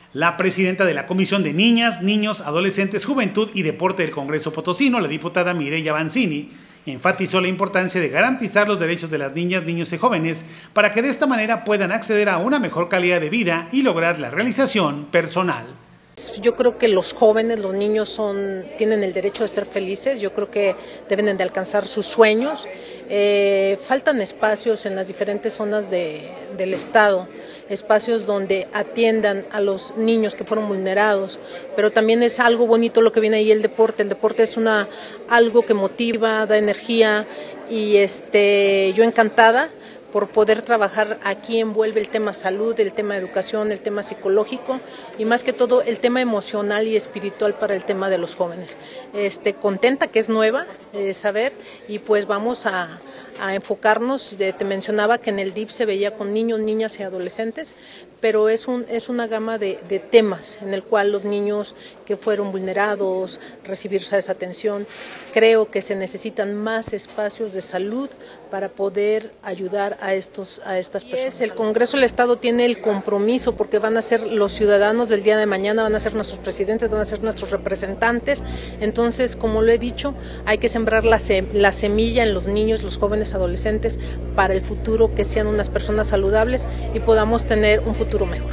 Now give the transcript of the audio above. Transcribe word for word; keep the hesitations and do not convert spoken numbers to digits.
La presidenta de la Comisión de Niñas, Niños, Adolescentes, Juventud y Deporte del Congreso Potosino, la diputada Mireya Banzini, enfatizó la importancia de garantizar los derechos de las niñas, niños y jóvenes para que de esta manera puedan acceder a una mejor calidad de vida y lograr la realización personal. Yo creo que los jóvenes, los niños son, tienen el derecho de ser felices, yo creo que deben de alcanzar sus sueños. Eh, faltan espacios en las diferentes zonas de, del estado, espacios donde atiendan a los niños que fueron vulnerados, pero también es algo bonito lo que viene ahí el deporte. El deporte es una, algo que motiva, da energía y este, yo encantada por poder trabajar aquí. Envuelve el tema salud, el tema educación, el tema psicológico y más que todo el tema emocional y espiritual para el tema de los jóvenes. Este, contenta que es nueva, eh, saber, y pues vamos a, a enfocarnos. De, te mencionaba que en el D I F se veía con niños, niñas y adolescentes, pero es, un, es una gama de, de temas en el cual los niños que fueron vulnerados, recibir esa atención. Creo que se necesitan más espacios de salud para poder ayudar a, estos, a estas personas. El Congreso del Estado tiene el compromiso porque van a ser los ciudadanos del día de mañana, van a ser nuestros presidentes, van a ser nuestros representantes. Entonces, como lo he dicho, hay que sembrar la, sem la semilla en los niños, los jóvenes, adolescentes para el futuro, que sean unas personas saludables y podamos tener un futuro mejor.